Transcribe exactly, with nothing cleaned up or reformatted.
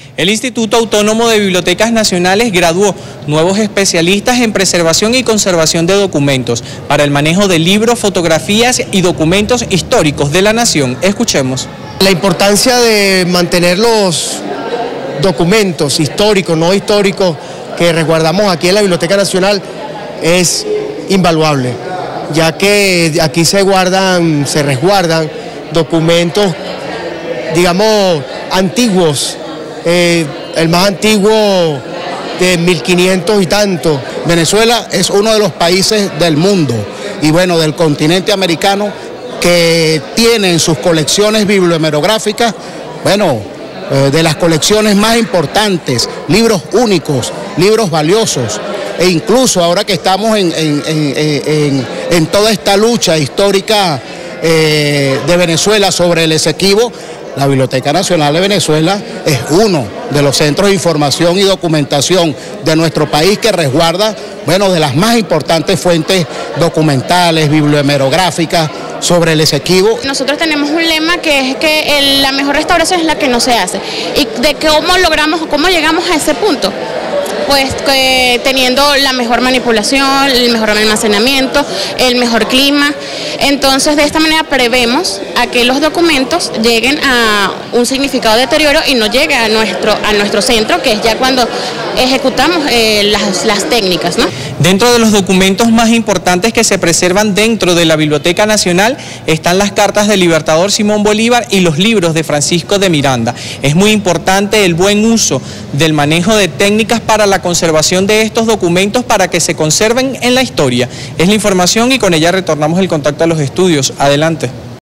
El Instituto Autónomo de Bibliotecas Nacionales graduó nuevos especialistas en preservación y conservación de documentos para el manejo de libros, fotografías y documentos históricos de la nación. Escuchemos. La importancia de mantener los documentos históricos, no históricos, que resguardamos aquí en la Biblioteca Nacional es invaluable, ya que aquí se guardan, se resguardan documentos, digamos, antiguos, eh, el más antiguo de mil quinientos y tanto. Venezuela es uno de los países del mundo y bueno, del continente americano que tiene en sus colecciones bibliohemerográficas, bueno, eh, de las colecciones más importantes, libros únicos, libros valiosos, e incluso ahora que estamos en, en, en, en, en toda esta lucha histórica eh, de Venezuela sobre el Esequibo, la Biblioteca Nacional de Venezuela es uno de los centros de información y documentación de nuestro país que resguarda, bueno, de las más importantes fuentes documentales, bibliohemerográficas sobre el Esequibo. Nosotros tenemos un lema que es que el, la mejor restauración es la que no se hace. ¿Y de cómo logramos, cómo llegamos a ese punto? Pues que teniendo la mejor manipulación, el mejor almacenamiento, el mejor clima. Entonces, de esta manera prevemos a que los documentos lleguen a un significado de deterioro y no llegue a nuestro, a nuestro centro, que es ya cuando ejecutamos eh, las, las técnicas, ¿no? Dentro de los documentos más importantes que se preservan dentro de la Biblioteca Nacional están las cartas del Libertador Simón Bolívar y los libros de Francisco de Miranda. Es muy importante el buen uso del manejo de técnicas para la conservación de estos documentos para que se conserven en la historia. Es la información y con ella retornamos el contacto a los estudios. Adelante.